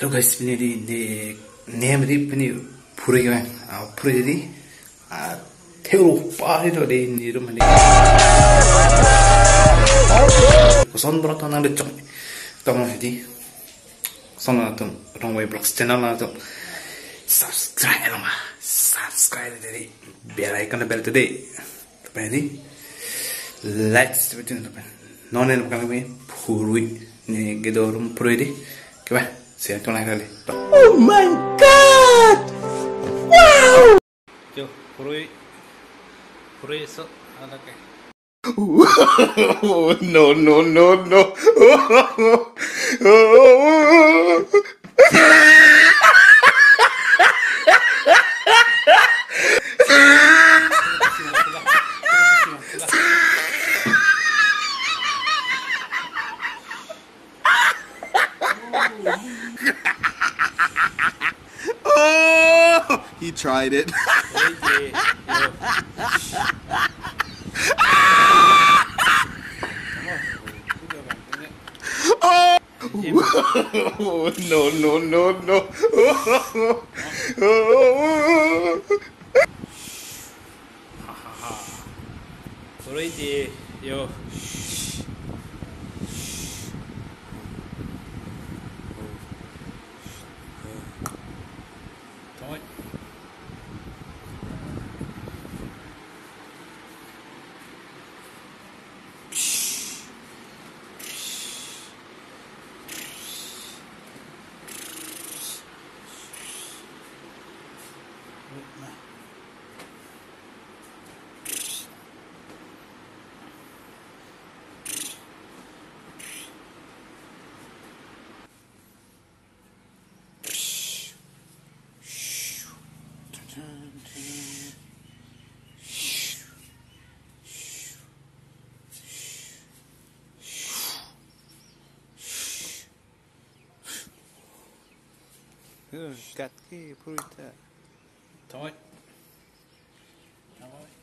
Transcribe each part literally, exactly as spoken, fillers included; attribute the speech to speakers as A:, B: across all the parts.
A: Hello guys, ini di name di ini phurui kevang, phurui di theo pari tu di ni rumah ni. Kosan berat orang ada cong, tahu ni, sana tu Rongmongve blog channel lah tu subscribe lah mah, subscribe jadi bell icon bell tu deh, tapi ni like seperti tu tapi non-en bukan lagi phurui ni gedorum phurui di, kevang. Saya tu nak kali.
B: Oh my god! Wow!
A: Jo, phurui, phurui so ada ke?
B: No no no no! Oh, he tried it. Oh, no no no no.
A: Phurui di yo.
B: Gat ke phurui ta.
A: Thôi. Thôi.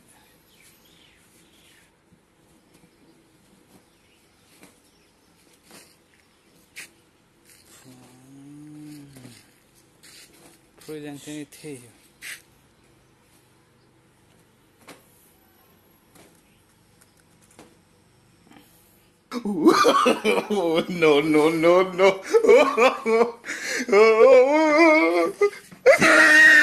B: Phurui yang thế thế. No no no no.